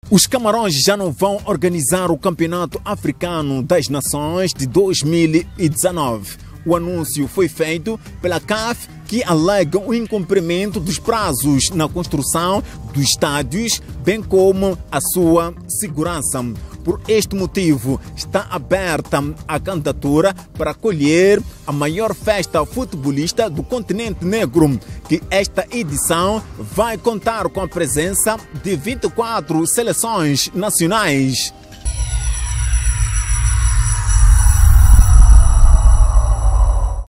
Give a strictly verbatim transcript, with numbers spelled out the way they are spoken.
Os Camarões já não vão organizar o Campeonato Africano das Nações de dois mil e dezenove. O anúncio foi feito pela C A F, que alega o incumprimento dos prazos na construção dos estádios, bem como a sua segurança. Por este motivo, está aberta a candidatura para acolher a maior festa futebolista do continente negro, que esta edição vai contar com a presença de vinte e quatro seleções nacionais.